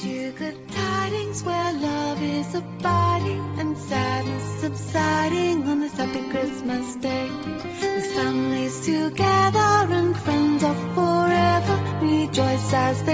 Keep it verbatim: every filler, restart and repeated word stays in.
you good tidings where love is abiding and sadness subsiding on this happy Christmas day. With families together and friends of forever rejoice as they